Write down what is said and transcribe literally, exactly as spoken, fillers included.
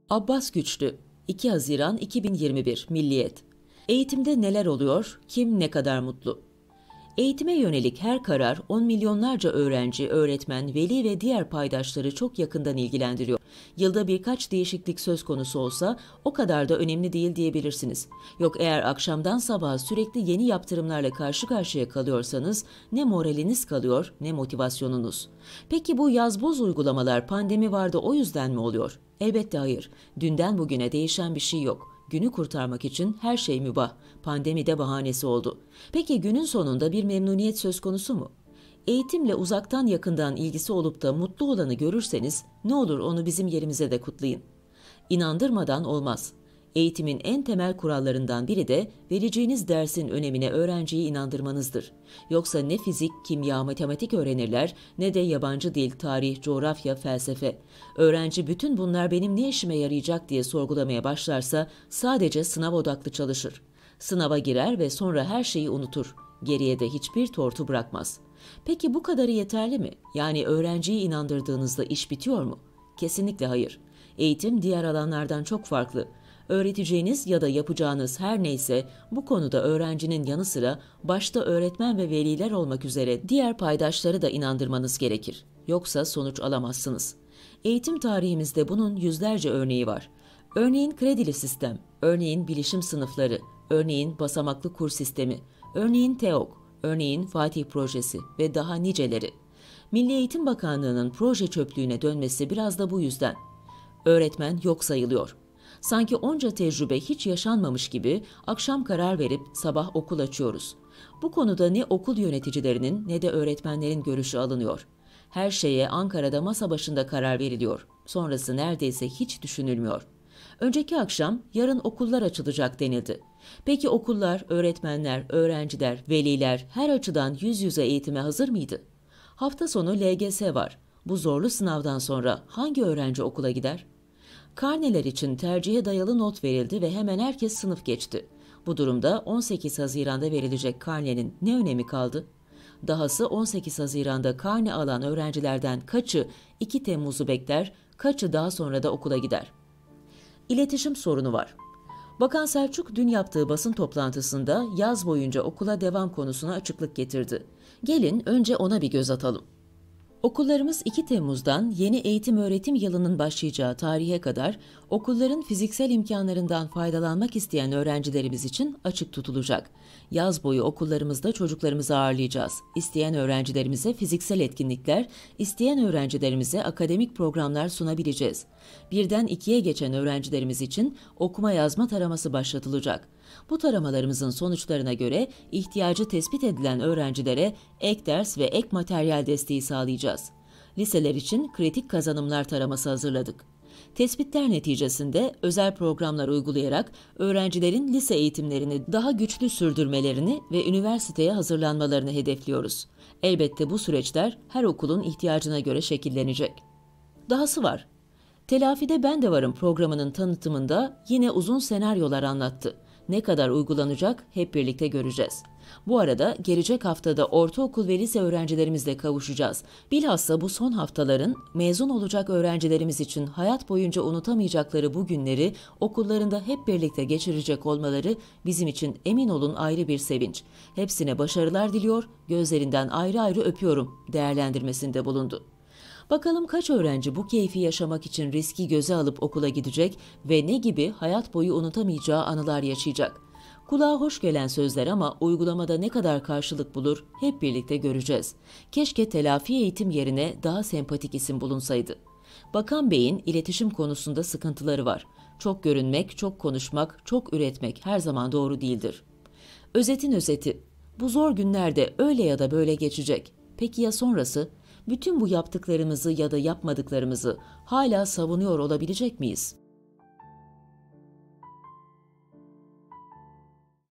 Abbas Güçlü, iki Haziran iki bin yirmi bir, Milliyet. Eğitimde neler oluyor, kim ne kadar mutlu? Eğitime yönelik her karar on milyonlarca öğrenci, öğretmen, veli ve diğer paydaşları çok yakından ilgilendiriyor. Yılda birkaç değişiklik söz konusu olsa o kadar da önemli değil diyebilirsiniz. Yok eğer akşamdan sabaha sürekli yeni yaptırımlarla karşı karşıya kalıyorsanız ne moraliniz kalıyor ne motivasyonunuz. Peki bu yazboz uygulamalar pandemi vardı o yüzden mi oluyor? Elbette hayır. Dünden bugüne değişen bir şey yok. Günü kurtarmak için her şey mübah. Pandemi de bahanesi oldu. Peki günün sonunda bir memnuniyet söz konusu mu? Eğitimle uzaktan yakından ilgisi olup da mutlu olanı görürseniz ne olur onu bizim yerimize de kutlayın. İnandırmadan olmaz. Eğitimin en temel kurallarından biri de vereceğiniz dersin önemine öğrenciyi inandırmanızdır. Yoksa ne fizik, kimya, matematik öğrenirler ne de yabancı dil, tarih, coğrafya, felsefe. Öğrenci bütün bunlar benim ne işime yarayacak diye sorgulamaya başlarsa sadece sınav odaklı çalışır. Sınava girer ve sonra her şeyi unutur. Geriye de hiçbir tortu bırakmaz. Peki bu kadarı yeterli mi? Yani öğrenciyi inandırdığınızda iş bitiyor mu? Kesinlikle hayır. Eğitim diğer alanlardan çok farklı. Öğreteceğiniz ya da yapacağınız her neyse bu konuda öğrencinin yanı sıra başta öğretmen ve veliler olmak üzere diğer paydaşları da inandırmanız gerekir. Yoksa sonuç alamazsınız. Eğitim tarihimizde bunun yüzlerce örneği var. Örneğin kredili sistem, örneğin bilişim sınıfları, örneğin basamaklı kur sistemi, örneğin TEOK, örneğin Fatih Projesi ve daha niceleri. Milli Eğitim Bakanlığı'nın proje çöplüğüne dönmesi biraz da bu yüzden. Öğretmen yok sayılıyor. Sanki onca tecrübe hiç yaşanmamış gibi akşam karar verip sabah okul açıyoruz. Bu konuda ne okul yöneticilerinin ne de öğretmenlerin görüşü alınıyor. Her şeye Ankara'da masa başında karar veriliyor. Sonrası neredeyse hiç düşünülmüyor. Önceki akşam yarın okullar açılacak denildi. Peki okullar, öğretmenler, öğrenciler, veliler her açıdan yüz yüze eğitime hazır mıydı? Hafta sonu L G S var. Bu zorlu sınavdan sonra hangi öğrenci okula gider? Karneler için tercihe dayalı not verildi ve hemen herkes sınıf geçti. Bu durumda on sekiz Haziran'da verilecek karnenin ne önemi kaldı? Dahası on sekiz Haziran'da karne alan öğrencilerden kaçı iki Temmuz'u bekler, kaçı daha sonra da okula gider? İletişim sorunu var. Bakan Selçuk dün yaptığı basın toplantısında yaz boyunca okula devam konusuna açıklık getirdi. Gelin önce ona bir göz atalım. Okullarımız iki Temmuz'dan yeni eğitim öğretim yılının başlayacağı tarihe kadar okulların fiziksel imkanlarından faydalanmak isteyen öğrencilerimiz için açık tutulacak. Yaz boyu okullarımızda çocuklarımızı ağırlayacağız. İsteyen öğrencilerimize fiziksel etkinlikler, isteyen öğrencilerimize akademik programlar sunabileceğiz. Birden ikiye geçen öğrencilerimiz için okuma yazma taraması başlatılacak. Bu taramalarımızın sonuçlarına göre ihtiyacı tespit edilen öğrencilere ek ders ve ek materyal desteği sağlayacağız. Liseler için kritik kazanımlar taraması hazırladık. Tespitler neticesinde özel programlar uygulayarak öğrencilerin lise eğitimlerini daha güçlü sürdürmelerini ve üniversiteye hazırlanmalarını hedefliyoruz. Elbette bu süreçler her okulun ihtiyacına göre şekillenecek. Dahası var. Telafide Ben de Varım programının tanıtımında yine uzun senaryolar anlattı. Ne kadar uygulanacak hep birlikte göreceğiz. Bu arada gelecek haftada ortaokul ve lise öğrencilerimizle kavuşacağız. Bilhassa bu son haftaların mezun olacak öğrencilerimiz için hayat boyunca unutamayacakları bu günleri okullarında hep birlikte geçirecek olmaları bizim için emin olun ayrı bir sevinç. Hepsine başarılar diliyor, gözlerinden ayrı ayrı öpüyorum değerlendirmesinde bulundu. Bakalım kaç öğrenci bu keyfi yaşamak için riski göze alıp okula gidecek ve ne gibi hayat boyu unutamayacağı anılar yaşayacak. Kulağa hoş gelen sözler ama uygulamada ne kadar karşılık bulur hep birlikte göreceğiz. Keşke telafi eğitim yerine daha sempatik isim bulunsaydı. Bakan Bey'in iletişim konusunda sıkıntıları var. Çok görünmek, çok konuşmak, çok üretmek her zaman doğru değildir. Özetin özeti, bu zor günlerde öyle ya da böyle geçecek. Peki ya sonrası? Bütün bu yaptıklarımızı ya da yapmadıklarımızı hala savunuyor olabilecek miyiz?